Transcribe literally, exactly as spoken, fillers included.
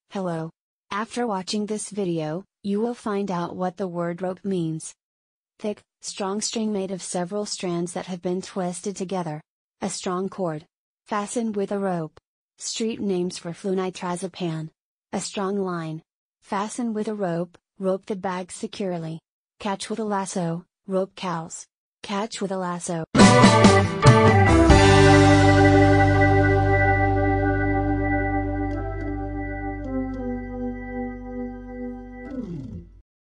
Hello. After watching this video, you will find out what the word rope means. Thick, strong string made of several strands that have been twisted together. A strong cord. Fastened with a rope. Street names for flunitrazepam. A strong line. Fasten with a rope, rope the bag securely. Catch with a lasso, rope cows. Catch with a lasso.